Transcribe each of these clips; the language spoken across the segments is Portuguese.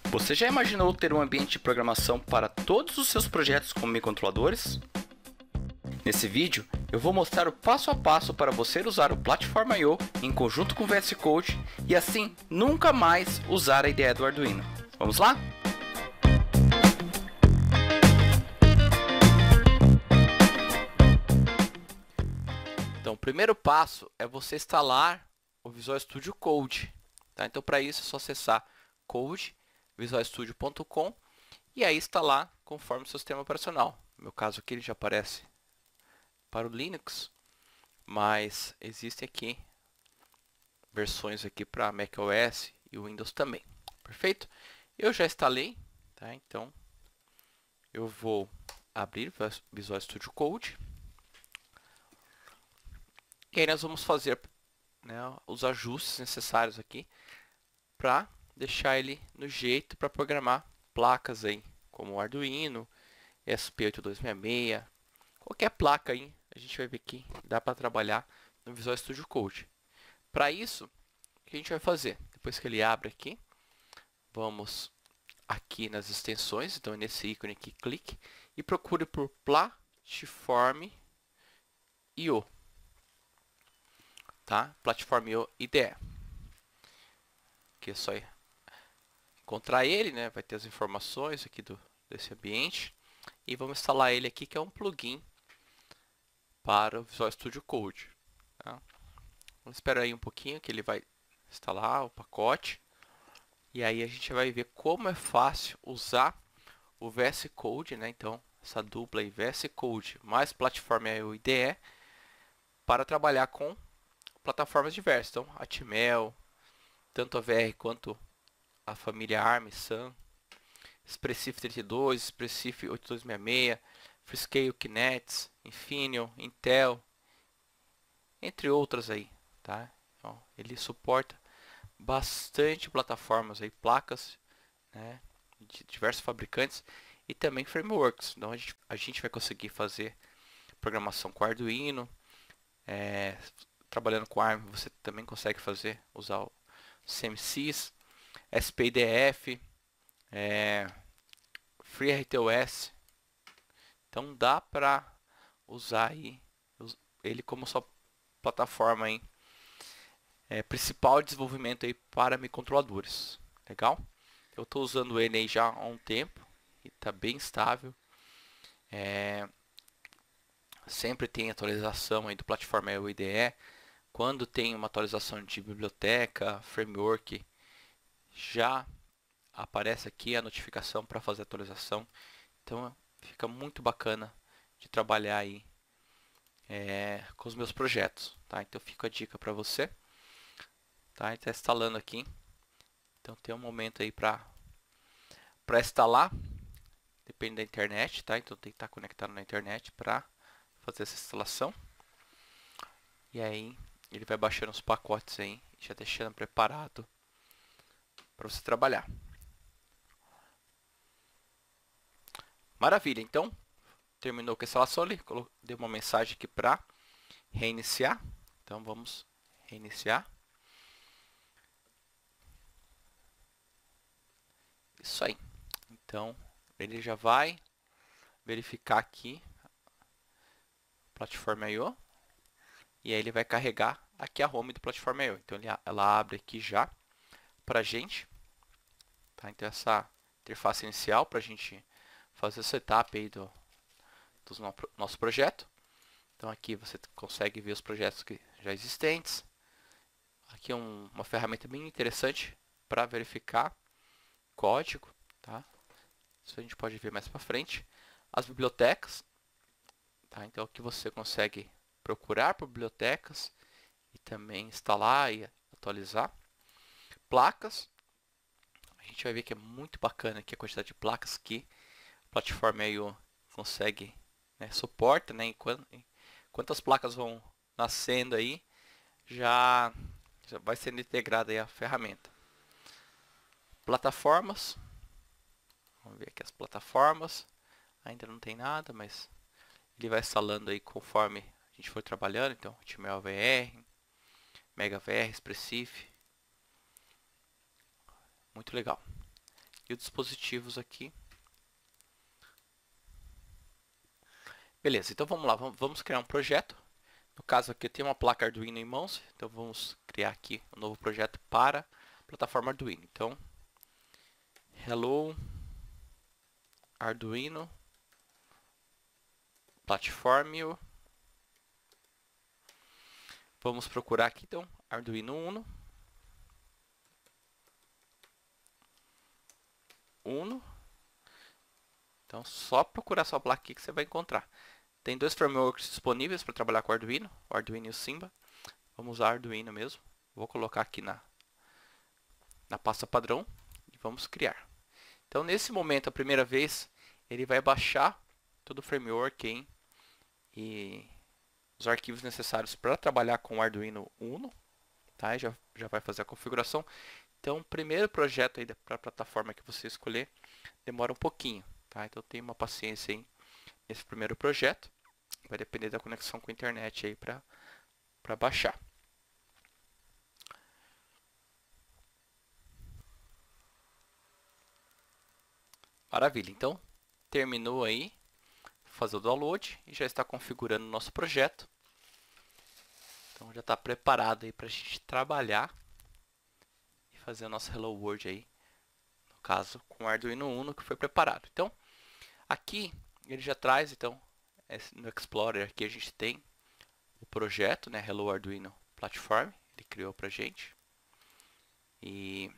Você já imaginou ter um ambiente de programação para todos os seus projetos com microcontroladores? Nesse vídeo, eu vou mostrar o passo a passo para você usar o Platform I/O em conjunto com o VS Code e assim nunca mais usar a IDE do Arduino. Vamos lá? Então, o primeiro passo é você instalar o Visual Studio Code. Tá? Então, para isso é só acessar code.visualstudio.com e aí instalar conforme o seu sistema operacional. No meu caso aqui ele já aparece para o Linux, mas existem aqui versões aqui para macOS e Windows também. Perfeito? Eu já instalei, tá? Então eu vou abrir Visual Studio Code. E aí nós vamos fazer, né, os ajustes necessários aqui para deixar ele no jeito para programar placas aí, como o Arduino, ESP8266, qualquer placa aí, a gente vai ver que dá para trabalhar no Visual Studio Code. Para isso, o que a gente vai fazer? Depois que ele abre aqui, vamos aqui nas extensões, então nesse ícone aqui, clique e procure por Platform I/O. Tá? Platform I/O IDE. Aqui é só encontrar ele, né? Vai ter as informações aqui desse ambiente. E vamos instalar ele aqui, que é um plugin para o Visual Studio Code. Tá? Vamos esperar aí um pouquinho que ele vai instalar o pacote. E aí a gente vai ver como é fácil usar o VS Code, né? Então, essa dupla aí, VS Code mais Platform I/O IDE, para trabalhar com plataformas diversas. Então, Atmel, tanto a VR quanto a família ARM, Sun, Expressif 32, Expressif 8266, Freescale, Kinect, Infineon, Intel, entre outras aí, tá? Então, ele suporta bastante plataformas aí, placas, né, de diversos fabricantes e também frameworks. Então a gente vai conseguir fazer programação com Arduino, trabalhando com ARM você também consegue usar o CMSIS, SPIDF, FreeRTOS. Então dá para usar aí ele como sua plataforma aí, principal de desenvolvimento aí para microcontroladores. Legal? Eu estou usando ele aí já há um tempo e está bem estável. Sempre tem atualização aí do Platform I/O IDE. Quando tem uma atualização de biblioteca, framework, já aparece aqui a notificação para fazer a atualização. Então fica muito bacana de trabalhar aí com os meus projetos, tá? Então fica a dica para você, tá? Está instalando aqui, então tem um momento aí para instalar, depende da internet, tá? Então tem que estar conectado na internet para fazer essa instalação. E aí ele vai baixando os pacotes aí, já deixando preparado para você trabalhar. Maravilha, então terminou com a instalação, ele deu uma mensagem aqui para reiniciar. Então vamos reiniciar. Isso aí. Então ele já vai verificar aqui Platform I/O e aí ele vai carregar aqui a home do Platform I/O. Então ela abre aqui já para a gente, tá? Então essa interface inicial para a gente fazer o setup aí do nosso projeto. Então aqui você consegue ver os projetos que já existentes. Aqui é uma ferramenta bem interessante para verificar código, tá? Isso a gente pode ver mais para frente. As bibliotecas, tá? Então aqui você consegue procurar por bibliotecas e também instalar e atualizar. Placas, a gente vai ver que é muito bacana aqui a quantidade de placas que a Platform I/O consegue, né, suporta, né? Enquanto as placas vão nascendo aí, já vai sendo integrada aí a ferramenta. Plataformas, vamos ver aqui as plataformas. Ainda não tem nada, mas ele vai instalando aí conforme a gente for trabalhando. Então, Atmel VR, Mega VR, Expressif. Muito legal. e os dispositivos aqui. Beleza, então vamos lá, vamos criar um projeto. No caso aqui eu tenho uma placa Arduino em mãos, então vamos criar aqui um novo projeto para a plataforma Arduino. Então, Hello Arduino Platform. Vamos procurar aqui então Arduino Uno. Então, só procurar sua placa aqui que você vai encontrar. Tem dois frameworks disponíveis para trabalhar com o Arduino e o Simba. Vamos usar Arduino mesmo. Vou colocar aqui na pasta padrão e vamos criar. Então, nesse momento, a primeira vez, ele vai baixar todo o framework hein, e os arquivos necessários para trabalhar com o Arduino Uno. Tá? Já vai fazer a configuração. Então, o primeiro projeto para a plataforma que você escolher demora um pouquinho. Tá? Então, tenha uma paciência aí nesse primeiro projeto. Vai depender da conexão com a internet aí para baixar. Maravilha, então terminou aí, fazer o download e já está configurando o nosso projeto. Então já está preparado aí para a gente trabalhar e fazer o nosso Hello World aí, no caso com o Arduino Uno que foi preparado. Então aqui ele já traz, então no Explorer aqui a gente tem o projeto, né, Hello Arduino Platform, ele criou para a gente. E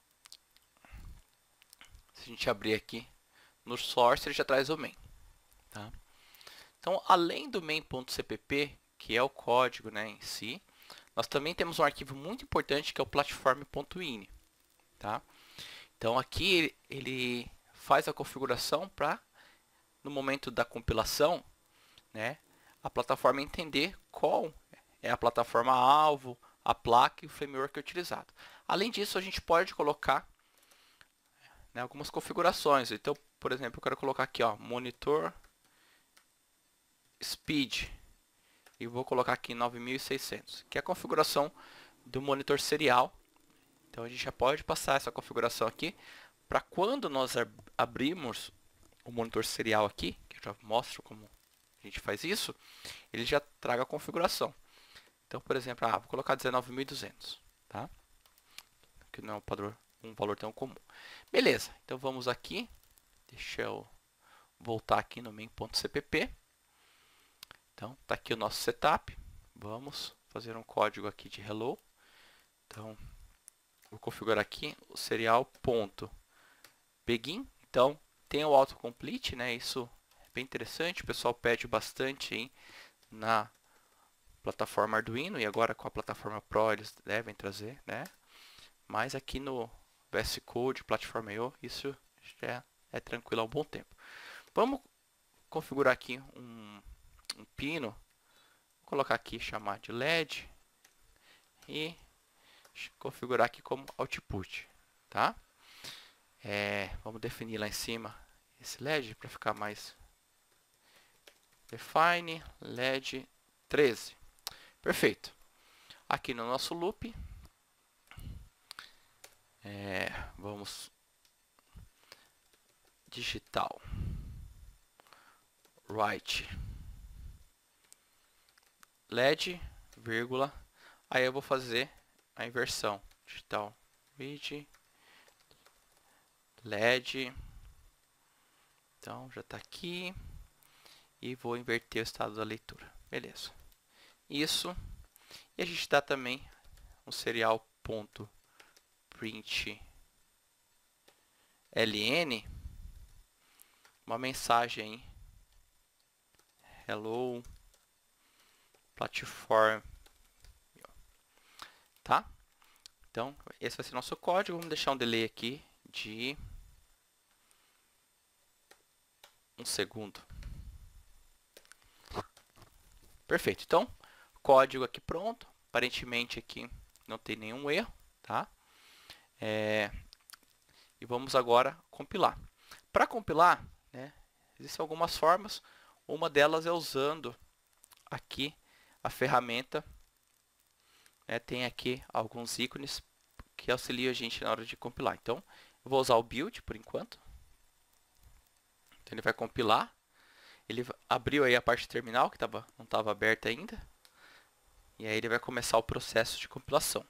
se a gente abrir aqui no source, ele já traz o main. Tá? Então, além do main.cpp, que é o código, né, em si, nós também temos um arquivo muito importante que é o platform.ini. Tá? Então, aqui ele faz a configuração para, no momento da compilação, né, a plataforma entender qual é a plataforma alvo, a placa e o framework utilizado. Além disso, a gente pode colocar, né, algumas configurações. Então, por exemplo, eu quero colocar aqui, ó, monitor speed e vou colocar aqui 9600, que é a configuração do monitor serial. Então a gente já pode passar essa configuração aqui para quando nós abrirmos o monitor serial aqui, que eu já mostro como a gente faz isso, ele já traga a configuração. Então, por exemplo, vou colocar 19.200, tá? Que não é um valor tão comum. Beleza, então vamos aqui, deixa eu voltar aqui no main.cpp. Então, está aqui o nosso setup. Vamos fazer um código aqui de hello. Então, vou configurar aqui o serial.begin. Então, tem o autocomplete, né? Isso é bem interessante. O pessoal pede bastante hein, na plataforma Arduino. E agora com a plataforma Pro eles devem trazer, né? Mas aqui no VS Code, Platform.io, isso já é tranquilo há um bom tempo. Vamos configurar aqui um pino, vou colocar aqui, chamar de LED e configurar aqui como output, tá? Vamos definir lá em cima esse LED para ficar mais define LED 13, perfeito. Aqui no nosso loop, vamos digital write LED, vírgula, aí eu vou fazer a inversão, digital read LED, então já está aqui, e vou inverter o estado da leitura, beleza. Isso, e a gente dá também um serial.print ln, uma mensagem hello platform, tá? Então, esse vai ser nosso código. Vamos deixar um delay aqui de 1 segundo. Perfeito. Então, código aqui pronto. Aparentemente aqui não tem nenhum erro, tá? E vamos agora compilar. Para compilar, né, existem algumas formas. Uma delas é usando aqui a ferramenta, né, tem aqui alguns ícones que auxiliam a gente na hora de compilar. Então, Eu vou usar o build por enquanto. Então ele vai compilar. Ele abriu aí a parte terminal que não estava aberta ainda. E aí ele vai começar o processo de compilação.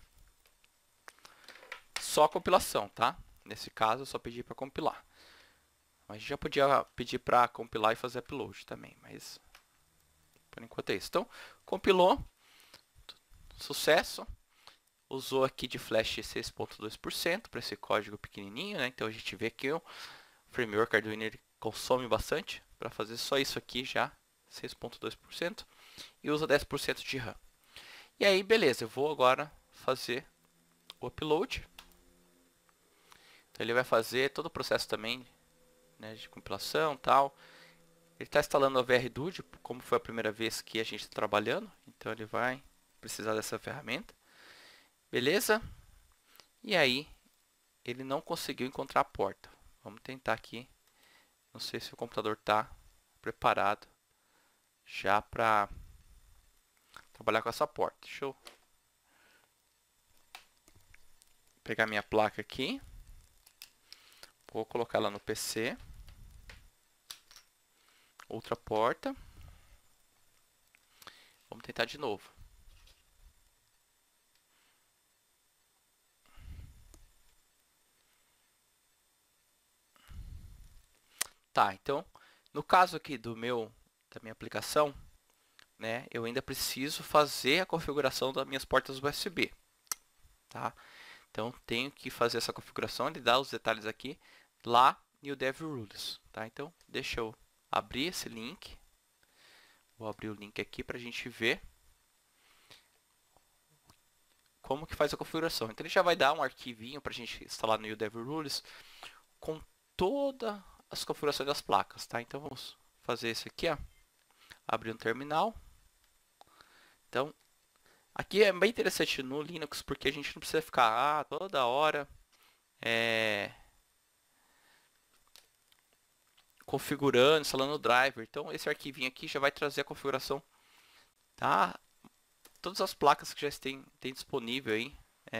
Só a compilação, tá? Nesse caso eu só pedi para compilar. Mas já podia pedir para compilar e fazer upload também, mas por enquanto é isso. Então, compilou, sucesso. Usou aqui de flash 6.2% para esse código pequenininho, né? Então a gente vê que o framework Arduino ele consome bastante para fazer só isso aqui já, 6.2%, e usa 10% de RAM. E aí, beleza, eu vou agora fazer o upload. Então ele vai fazer todo o processo também, né, de compilação e tal. Ele está instalando a VRDude, como foi a primeira vez que a gente está trabalhando, então ele vai precisar dessa ferramenta. Beleza? E aí, ele não conseguiu encontrar a porta. Vamos tentar aqui. Não sei se o computador está preparado já para trabalhar com essa porta. Deixa eu pegar minha placa aqui. Vou colocar ela no PC. Outra porta. Vamos tentar de novo. Tá, então, no caso aqui da minha aplicação, né, eu ainda preciso fazer a configuração das minhas portas USB, tá? Então, tenho que fazer essa configuração, ele dá os detalhes aqui lá no DevRules, tá? Então, deixa eu abrir esse link. Vou abrir o link aqui para a gente ver como que faz a configuração. Então, ele já vai dar um arquivinho para a gente instalar no DevRules com todas as configurações das placas, tá? Então, vamos fazer isso aqui, ó. Abrir um terminal. Então, aqui é bem interessante no Linux, porque a gente não precisa ficar toda hora configurando, instalando o driver. Então, esse arquivinho aqui já vai trazer a configuração, tá? Todas as placas que já tem disponível aí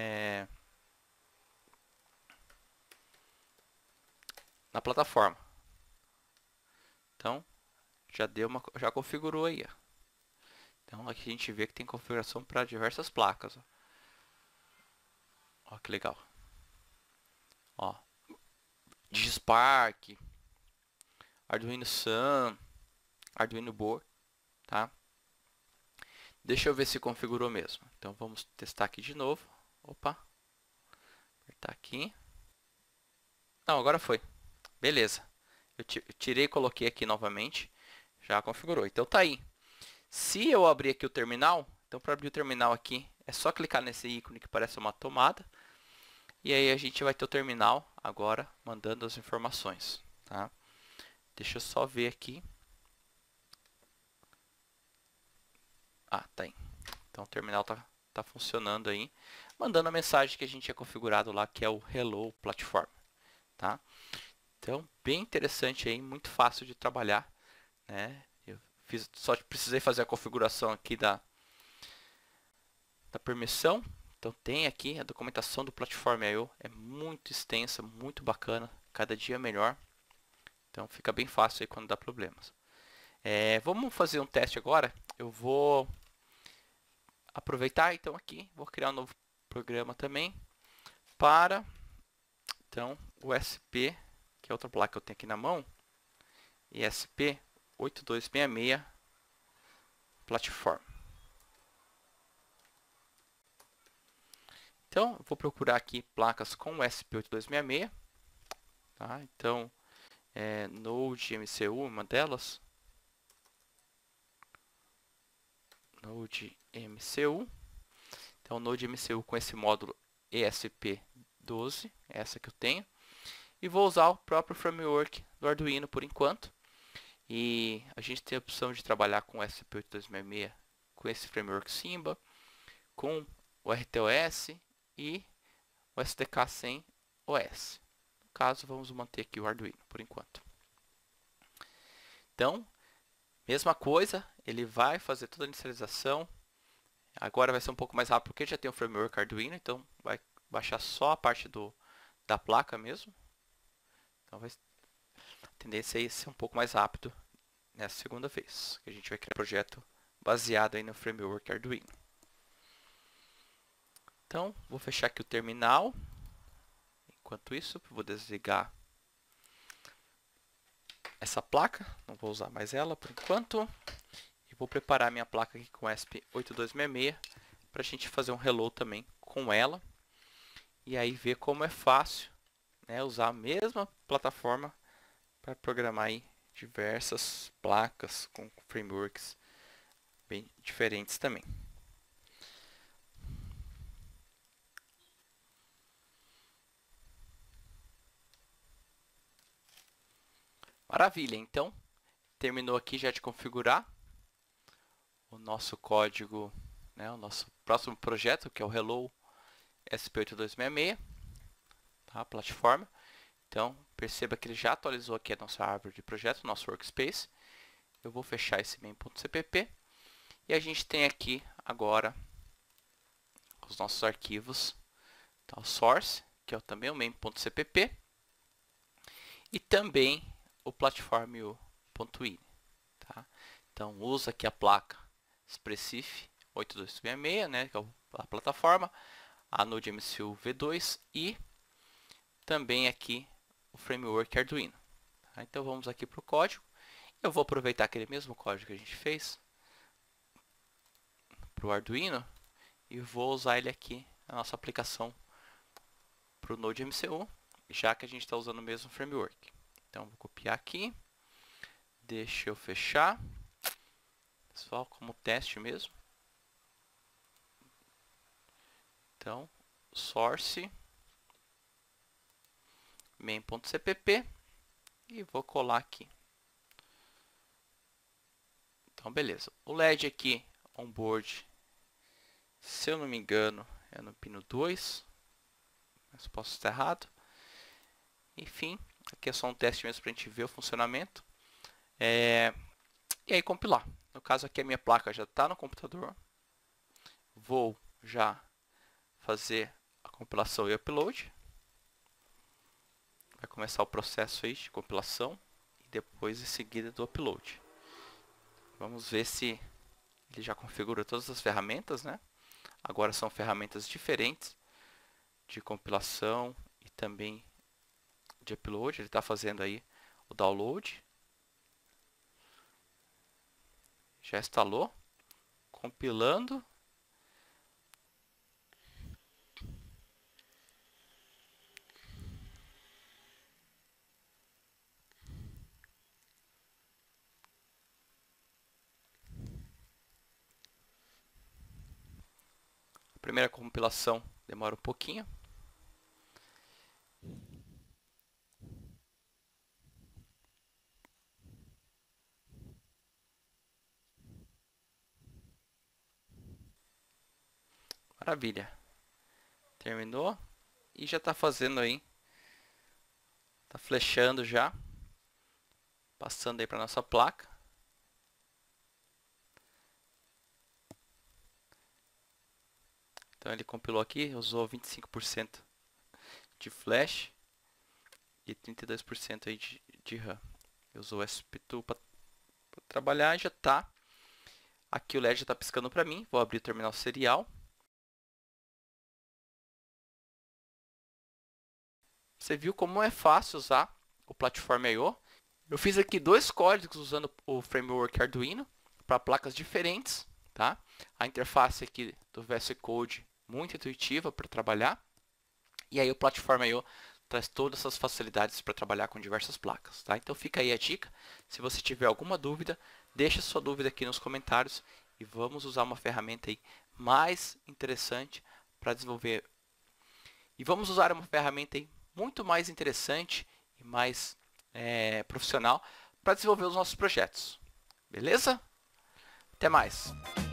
na plataforma. Então, já configurou aí. Ó. Então, aqui a gente vê que tem configuração para diversas placas. Ó. Ó, que legal. Ó, DigiSpark, Arduino Sun, Arduino Board, tá? Deixa eu ver se configurou mesmo. Então vamos testar aqui de novo. Opa. Apertar aqui. Não, agora foi. Beleza. Eu tirei e coloquei aqui novamente. Já configurou. Então tá aí. Se eu abrir aqui o terminal, então para abrir o terminal aqui, é só clicar nesse ícone que parece uma tomada. E aí a gente vai ter o terminal agora mandando as informações, tá? Deixa eu só ver aqui. Tá aí. Então o terminal tá funcionando aí, mandando a mensagem que a gente tinha configurado lá, que é o Hello Platform, tá? Então, bem interessante aí, muito fácil de trabalhar, né? Só precisei fazer a configuração aqui da permissão. Então tem aqui a documentação do Platform.io, é muito extensa, muito bacana, cada dia melhor. Então fica bem fácil aí quando dá problemas. Vamos fazer um teste agora. Eu vou aproveitar então aqui, vou criar um novo programa também para então o ESP, que é outra placa que eu tenho aqui na mão, ESP8266 Platform. Então, vou procurar aqui placas com ESP8266, tá? Então, Node MCU, uma delas. Node MCU. Então, Node MCU com esse módulo ESP12, essa que eu tenho. E vou usar o próprio framework do Arduino por enquanto. E a gente tem a opção de trabalhar com ESP8266 com esse framework Simba, com o RTOS e o SDK 100 OS. No caso, vamos manter aqui o Arduino por enquanto. Então, mesma coisa, ele vai fazer toda a inicialização. Agora vai ser um pouco mais rápido porque já tem o framework Arduino, então vai baixar só a parte da placa mesmo, Então a tendência é ser um pouco mais rápido nessa segunda vez, que a gente vai criar um projeto baseado aí no framework Arduino. Então, vou fechar aqui o terminal. Enquanto isso, vou desligar essa placa, não vou usar mais ela por enquanto. E vou preparar minha placa aqui com ESP8266 para a gente fazer um reload também com ela. E aí ver como é fácil, né, usar a mesma plataforma para programar aí diversas placas com frameworks bem diferentes também. Maravilha, então terminou aqui já de configurar o nosso código, né, o nosso próximo projeto, que é o Hello ESP8266, tá, a plataforma. Então perceba que ele já atualizou aqui a nossa árvore de projeto, nosso workspace. Eu vou fechar esse main.cpp e a gente tem aqui agora os nossos arquivos, tá, o source, que é também o main.cpp, e também o platform.ini, tá? Então usa aqui a placa Expressif 8266, né, que é a plataforma, a Node MCU V2 e também aqui o framework Arduino. Tá? Então vamos aqui para o código. Eu vou aproveitar aquele mesmo código que a gente fez para o Arduino e vou usar ele aqui na nossa aplicação para o Node MCU, já que a gente está usando o mesmo framework. Então vou copiar aqui, deixa eu fechar, só como teste mesmo. Então source main.cpp e vou colar aqui. Então beleza, o LED aqui onboard, se eu não me engano é no pino 2, mas posso estar errado. Enfim, aqui é só um teste mesmo para a gente ver o funcionamento. E aí compilar. No caso aqui a minha placa já está no computador. Vou já fazer a compilação e upload. Vai começar o processo aí de compilação e depois em seguida do upload. Vamos ver se ele já configura todas as ferramentas, né? Agora são ferramentas diferentes de compilação e também de upload. Ele está fazendo aí o download. Já instalou. Compilando. A primeira compilação demora um pouquinho. Maravilha. Terminou. E já está fazendo aí. Está flechando já. Passando aí para nossa placa. Então ele compilou aqui, usou 25% de flash e 32% aí de RAM. Usou o SP2 para trabalhar e já está. Aqui o LED já está piscando para mim. Vou abrir o terminal serial. Você viu como é fácil usar o Platform I/O. Eu fiz aqui dois códigos usando o framework Arduino para placas diferentes, tá? A interface aqui do VS Code muito intuitiva para trabalhar. E aí o Platform I/O traz todas essas facilidades para trabalhar com diversas placas, tá? Então fica aí a dica. Se você tiver alguma dúvida, deixa sua dúvida aqui nos comentários e vamos usar uma ferramenta aí mais interessante para desenvolver. E vamos usar uma ferramenta aí muito mais interessante e mais profissional para desenvolver os nossos projetos. Beleza? Até mais!